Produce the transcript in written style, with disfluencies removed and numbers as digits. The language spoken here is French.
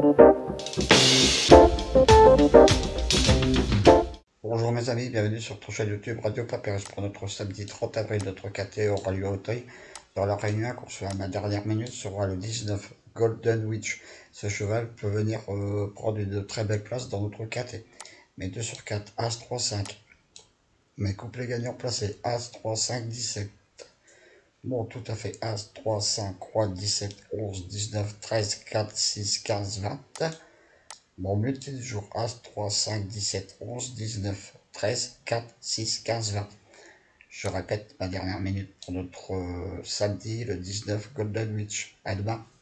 Bonjour mes amis, bienvenue sur ton chaîne YouTube Radio Papyrus pour notre samedi 30 avril. Notre KT aura lieu à Auteuil. Dans la réunion qu'on se fait à ma dernière minute sera le 19 Golden Witch. Ce cheval peut venir prendre une très belle place dans notre KT. Mais 2 sur 4, As 3 5. Mes couplets gagnants placés, As 3 5 17. Bon, tout à fait, As 3 5 Roi 17 11 19 13 4 6 15 20. Mon multi du jour, As 3 5 17 11 19 13 4 6 15 20. Je répète ma dernière minute pour notre samedi, le 19 Golden Witch. À demain.